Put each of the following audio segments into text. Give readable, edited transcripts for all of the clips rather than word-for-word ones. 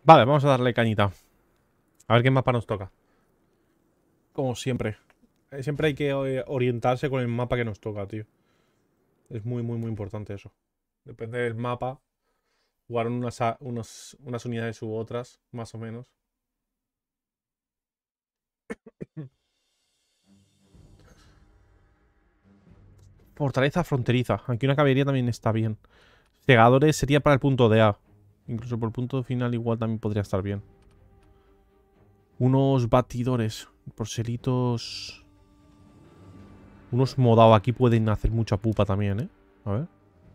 Vale, vamos a darle cañita. A ver qué mapa nos toca. Como siempre. Siempre hay que orientarse con el mapa que nos toca, tío. Es muy, muy, muy importante eso. Depende del mapa. Jugar unas unidades u otras, más o menos. Fortaleza fronteriza. Aquí una caballería también está bien. Cegadores sería para el punto de A. Incluso por el punto final igual también podría estar bien. Unos batidores. Porcelitos. Unos modao aquí pueden hacer mucha pupa también, ¿eh? A ver.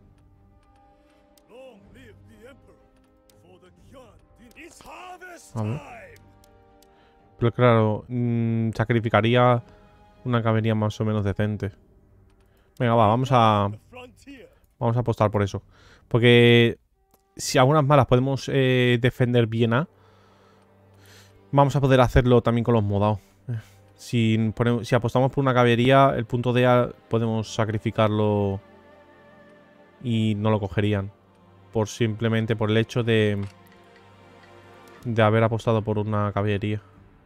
A ver. Pero claro, sacrificaría una caballería más o menos decente. Venga, va, vamos a apostar por eso. Porque si algunas malas podemos defender bien A, vamos a poder hacerlo también con los modados. Si apostamos por una caballería, el punto de A podemos sacrificarlo y no lo cogerían. Simplemente por el hecho de haber apostado por una caballería.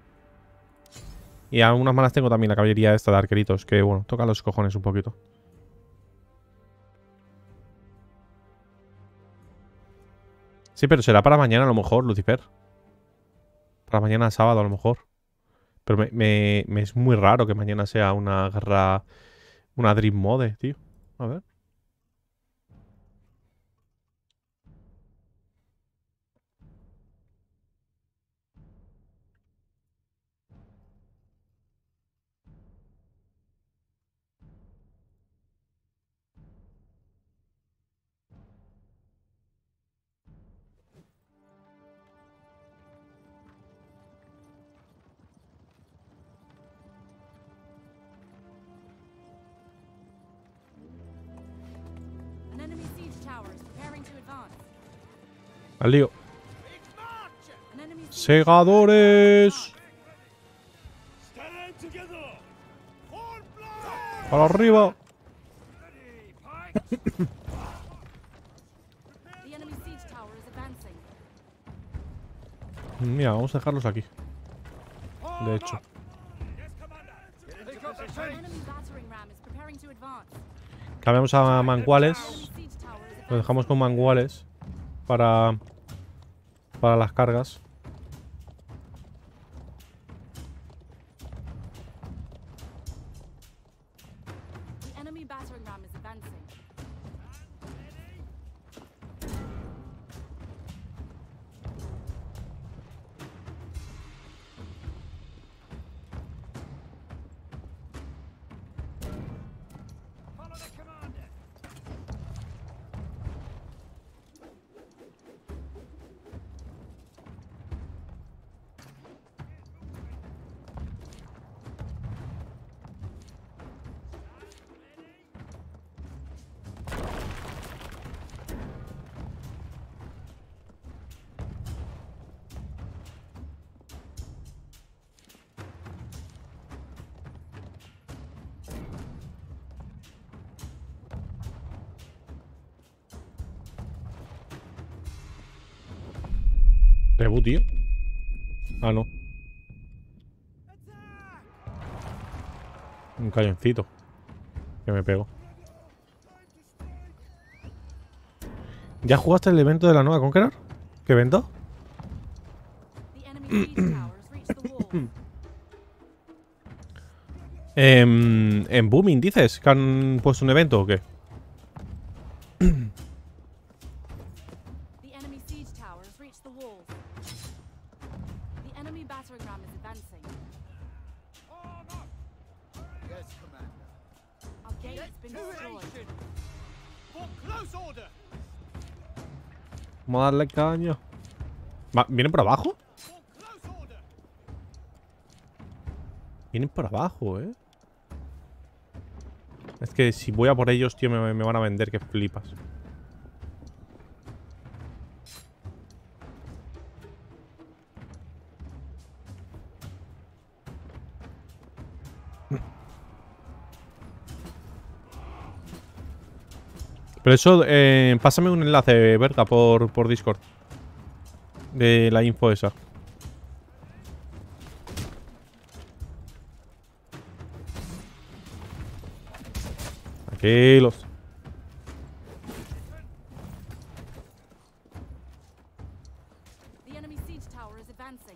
Y algunas malas tengo también la caballería esta de arqueritos, que bueno, toca los cojones un poquito. Sí, pero será para mañana a lo mejor, Lucifer. Para mañana sábado a lo mejor. Pero me es muy raro que mañana sea una guerra... Una Dream Mode, tío. A ver. Al lío. ¡Segadores! ¡Para arriba! Mira, vamos a dejarlos aquí. De hecho. Cambiamos a manguales. Lo dejamos con manguales. Para las cargas. Reboot, tío. Ah, no. Un cañoncito. Que me pego. ¿Ya jugaste el evento de la nueva Conqueror? ¿Qué evento? En Booming, dices, que han puesto un evento o qué. Vamos a darle caña. ¿Vienen por abajo? Vienen por abajo, ¿eh? Es que si voy a por ellos, tío, me van a vender que flipas. Pero eso, pásame un enlace, Berta, por Discord. de la info esa. Tranquilos. The enemy siege tower is advancing.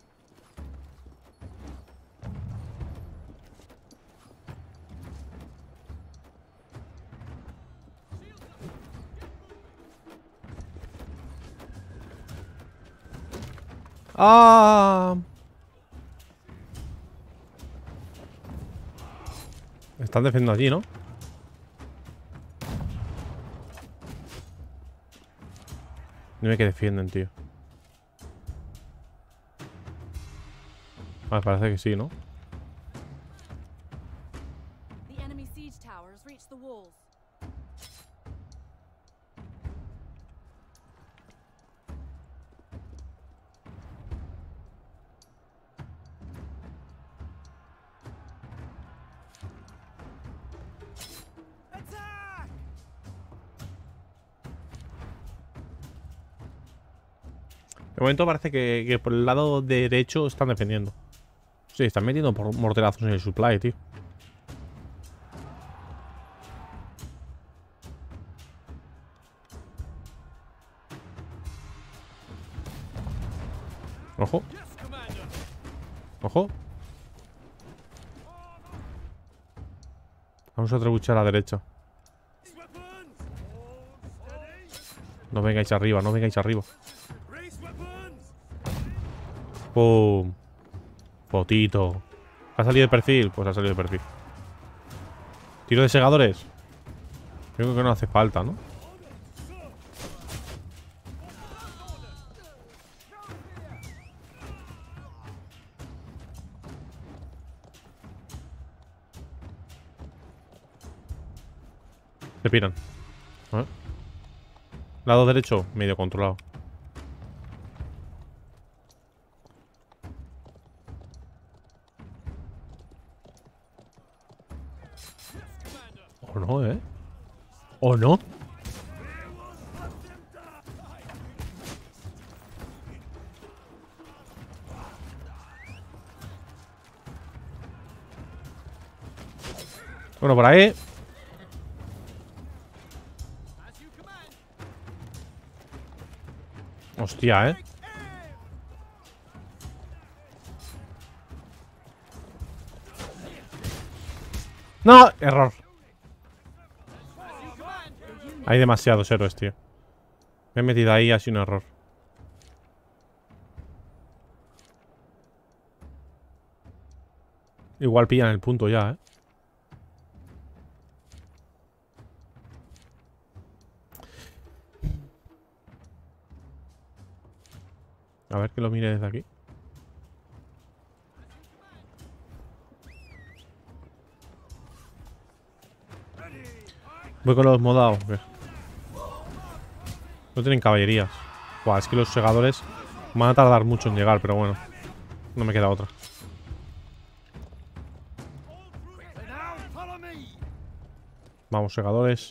¡Ah! Están defendiendo allí, ¿no? Dime que defienden, tío. Vale, parece que sí, ¿no? The enemy siege tower has reached the walls. De momento parece que por el lado derecho están defendiendo. Sí, están metiendo por morterazos en el supply, tío. Ojo. Ojo. Vamos a trebuchar a la derecha. No vengáis arriba, no vengáis arriba. ¡Pum! Fotito. ¿Ha salido de perfil? Pues ha salido de perfil. ¿Tiro de segadores? Creo que no hace falta, ¿no? Se piran. A ver. Lado derecho, medio controlado. O no, ¿eh? ¿O no? Bueno, por ahí. Hostia, ¿eh? ¡No! Error. Hay demasiados héroes, tío. Me he metido ahí, ha sido un error. Igual pillan el punto ya, ¿eh? A ver que lo mire desde aquí. Voy con los modados. No tienen caballerías. Buah, es que los segadores van a tardar mucho en llegar, pero bueno. No me queda otra. Vamos, segadores.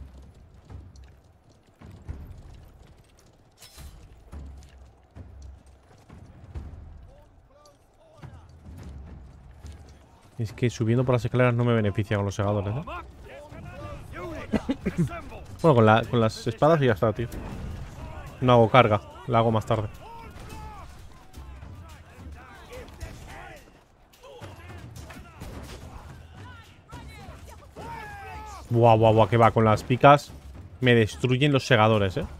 Es que subiendo por las escaleras no me beneficia con los segadores, ¿eh? Bueno, con las espadas y ya está, tío. No hago carga, la hago más tarde. Buah, buah, buah, que va. Con las picas me destruyen los segadores, ¿eh?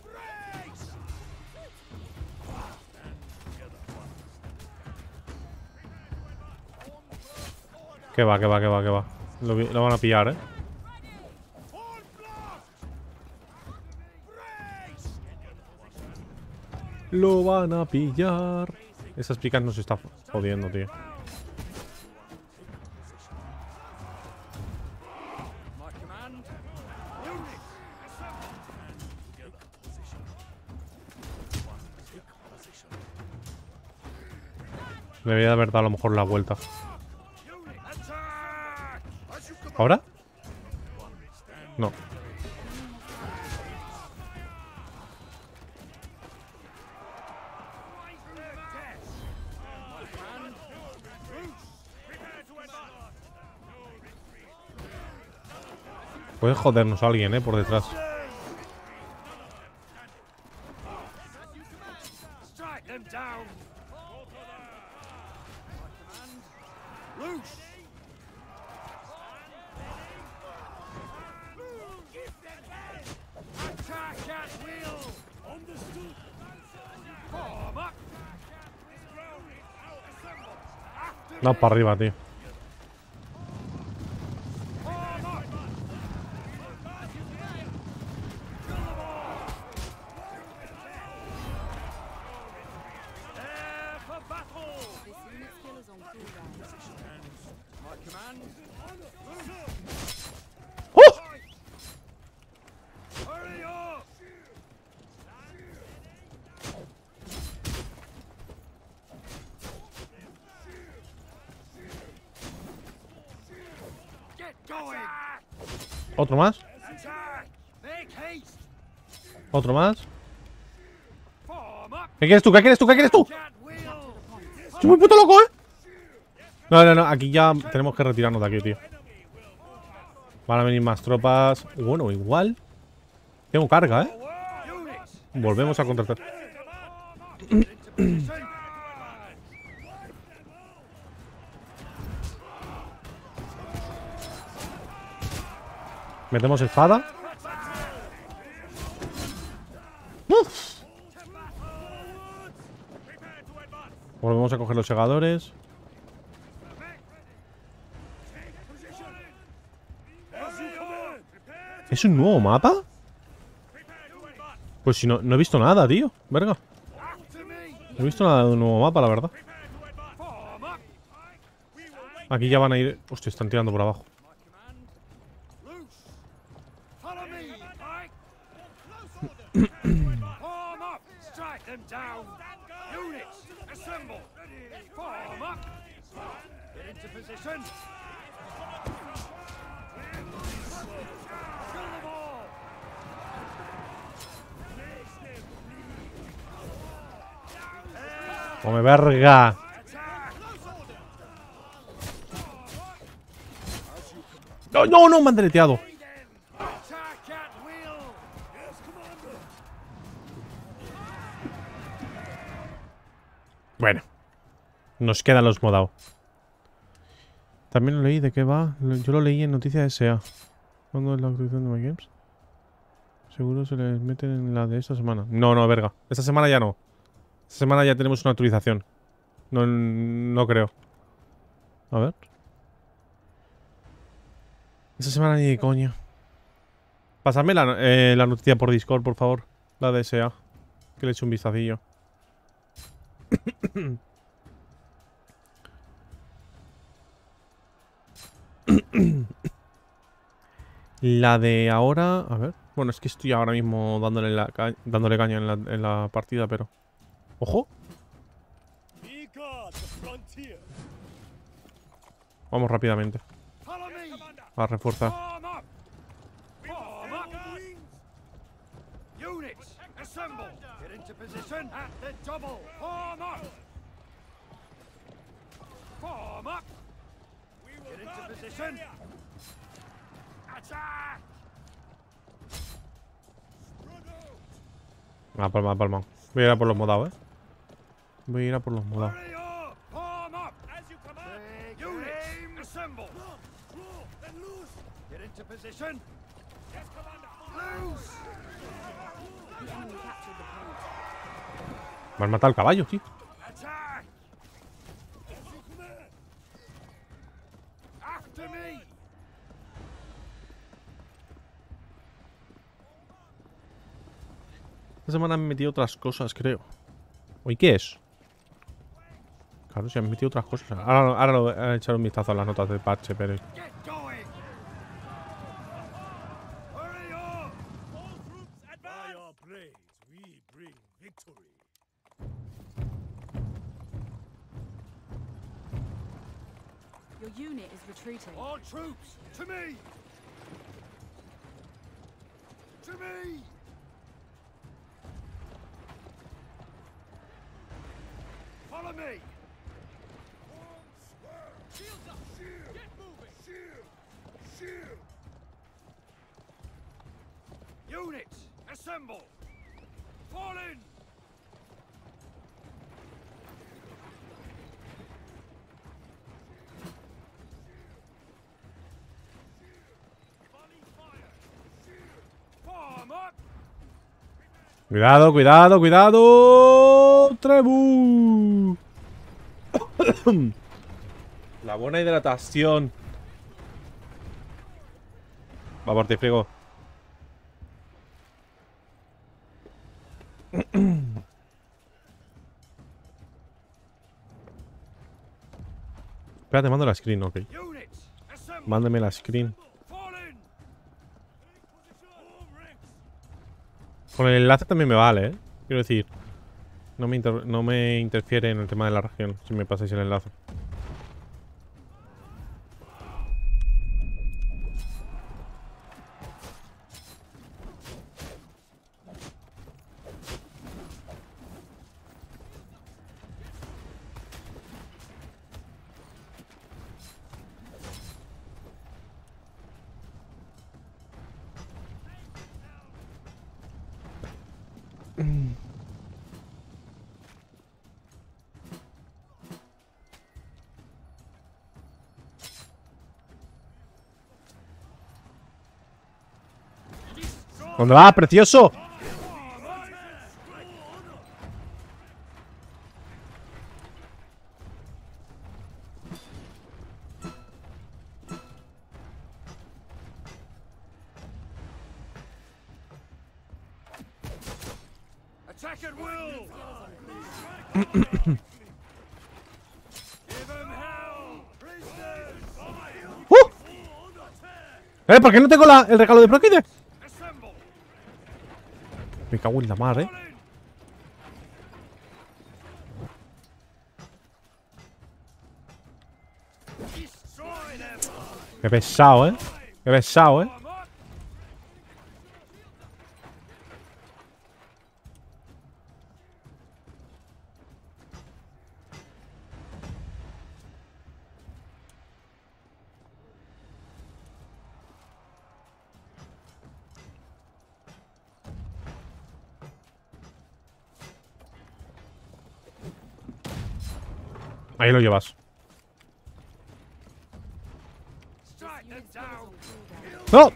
Que va, que va, que va, que va. Lo van a pillar, ¿eh? Lo van a pillar. Esas picas nos está jodiendo, tío. Debería de haber dado a lo mejor la vuelta. ¿Ahora? No. Puede jodernos a alguien, por detrás. No, para arriba, tío. ¡Oh! Otro más. Otro más. ¿Qué quieres tú? ¿Qué quieres tú? ¿Qué quieres tú? Estoy muy puto loco, No, no, no. Aquí ya tenemos que retirarnos de aquí, tío. Van a venir más tropas. Bueno, igual. Tengo carga, Volvemos a contratar. Metemos espada. ¡Uf! Volvemos a coger los segadores. ¿Es un nuevo mapa? Pues si no, no he visto nada, tío. Verga. No he visto nada de un nuevo mapa, la verdad. Aquí ya van a ir... Hostia, están tirando por abajo. ¡Come verga! ¡No, no, no! Me han deleteado. Bueno. Nos quedan los modados. También lo leí. ¿De qué va? Yo lo leí en Noticias SA. ¿Cuándo es la actualización de My Games? Seguro se les meten en la de esta semana. No, no, verga. Esta semana ya no. Esta semana ya tenemos una actualización. No, no creo. A ver. Esta semana ni de coña. Pásame la noticia por Discord, por favor. La de SA. Que le eche un vistacillo. La de ahora... A ver. Bueno, es que estoy ahora mismo dándole caña en la partida, pero... ¡Ojo! Vamos rápidamente. A reforzar. Ah, palma, palma. Voy a ir a por los modados, Voy a ir a por los modados. Me han matado al caballo, tío. Esta semana han metido otras cosas, creo. ¿Hoy qué es? Claro, se han metido otras cosas. Ahora lo voy a echar un vistazo a las notas de parche, pero... Your unit is retreating. All troops, to me! To me! Follow me! Shields up! Shield! Get moving! Shield! Shield! Units, assemble! Fall in! Form up! Cuidado, cuidado, cuidado. Trebu. La buena hidratación. Va por ti, frigo. Espérate, mando la screen, ok. Units, assemble! Mándeme la screen. Fall in! Con el enlace también me vale, ¿eh? Quiero decir, no me interfiere en el tema de la región si me pasáis el enlace. ¿Dónde vas, precioso? Attack at will! Give 'em hell! Prisoners! ¿Por qué no tengo el regalo de Proquide? Assemble! Me cago en la mar, Fall in! Destroy them! Qué pesado, Qué pesado, Form up! Ahí lo llevas. Strike them down! ¡No!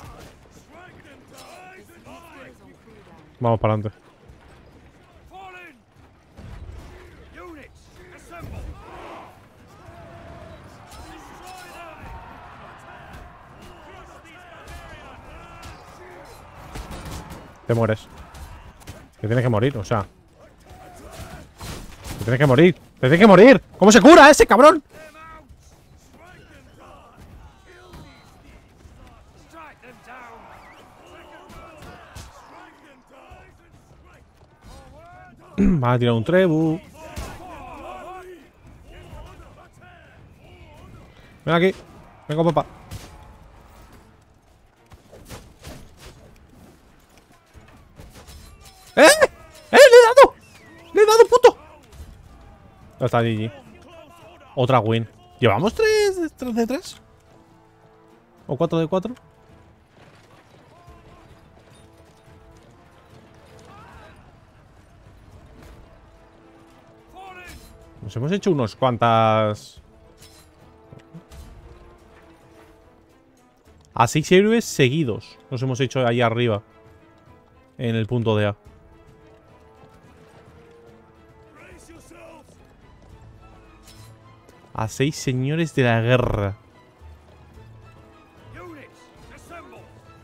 Vamos para adelante. Fall in! Units, assemble! Destroy them! Te mueres. Te tienes que morir, o sea. Te tienes que morir. ¡Te tienes que morir! ¿Cómo se cura ese cabrón? Them out! Strike them down! Kill these thieves! Strike them down! Strike them down! Forward! Va a tirar un trebu. Ven aquí. Venga, papá. ¡Eh! ¡Le he dado! ¡Le he dado, puto! Ya está, GG. Otra win. ¿Llevamos 3 de 3? ¿O 4 de 4? Fall in! Nos hemos hecho unos cuantas... A 6 héroes seguidos. Nos hemos hecho ahí arriba. En el punto de A. Brace yourselves! A 6 señores de la guerra. Units, assemble!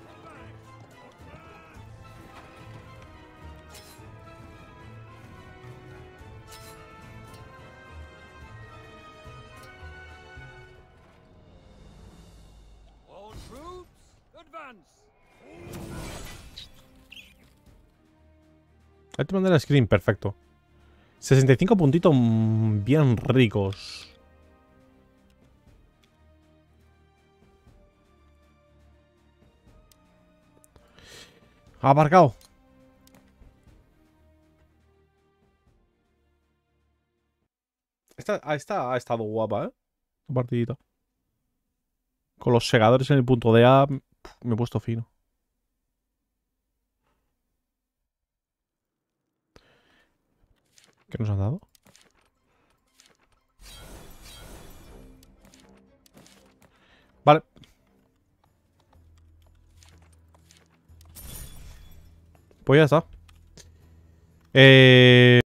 All troops, advance! Ahí te mandé la screen, perfecto. 65 puntitos bien ricos. Aparcado. Esta ha estado guapa, ¿eh? La partidita. Con los segadores en el punto de A, me he puesto fino. ¿Qué nos ha dado? Vale. Pues ya está.